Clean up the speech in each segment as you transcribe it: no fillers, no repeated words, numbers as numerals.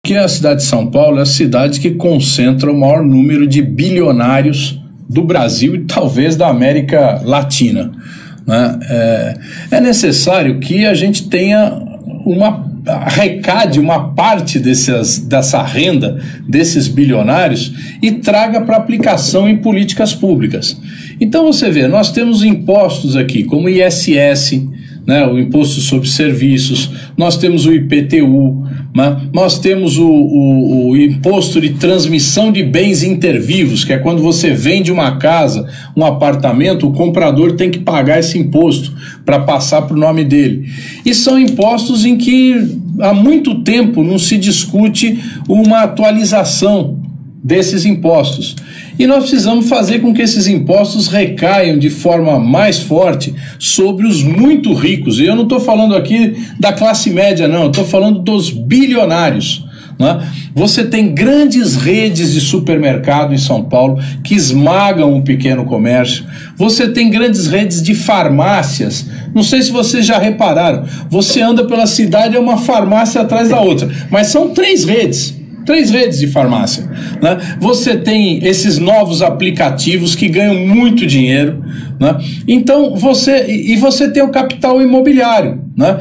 Que a cidade de São Paulo é a cidade que concentra o maior número de bilionários do Brasil e talvez da América Latina, né? É necessário que a gente tenha arrecade uma parte dessa renda desses bilionários e traga para aplicação em políticas públicas. Então você vê, nós temos impostos aqui como o ISS, né, o Imposto sobre Serviços, nós temos o IPTU, né, nós temos o Imposto de Transmissão de Bens Intervivos, que é quando você vende uma casa, um apartamento, o comprador tem que pagar esse imposto para passar para o nome dele. E são impostos em que há muito tempo não se discute uma atualização desses impostos. E nós precisamos fazer com que esses impostos recaiam de forma mais forte sobre os muito ricos. E eu não estou falando aqui da classe média, não, eu estou falando dos bilionários, né? Você tem grandes redes de supermercado em São Paulo que esmagam o pequeno comércio. Você tem grandes redes de farmácias. Não sei se vocês já repararam, você anda pela cidade, é uma farmácia atrás da outra, mas são três redes de farmácia, né? Você tem esses novos aplicativos que ganham muito dinheiro, né? Então você tem o capital imobiliário, né?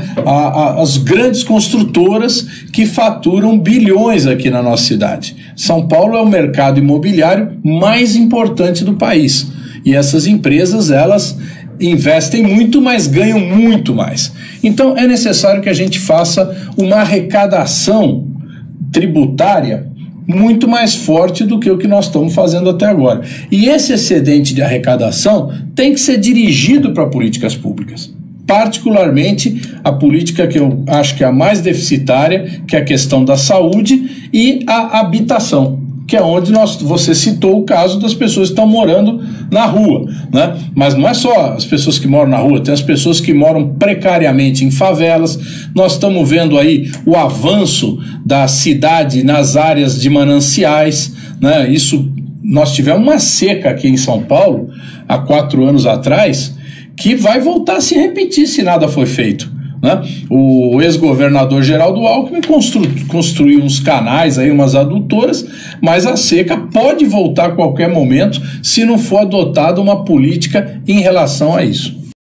As grandes construtoras que faturam bilhões aqui na nossa cidade. São Paulo é o mercado imobiliário mais importante do país e essas empresas, elas investem muito, mas ganham muito mais. Então é necessário que a gente faça uma arrecadação tributária muito mais forte do que o que nós estamos fazendo até agora. E esse excedente de arrecadação tem que ser dirigido para políticas públicas. Particularmente a política que eu acho que é a mais deficitária, que é a questão da saúde e a habitação, que é onde você citou o caso das pessoas que estão morando na rua, né? Mas não é só as pessoas que moram na rua, tem as pessoas que moram precariamente em favelas. Nós estamos vendo aí o avanço da cidade nas áreas de mananciais, né? Nós tivemos uma seca aqui em São Paulo há 4 anos atrás que vai voltar a se repetir se nada for feito, né? O ex-governador Geraldo Alckmin construiu uns canais, aí, umas adutoras, mas a seca pode voltar a qualquer momento se não for adotada uma política em relação a isso.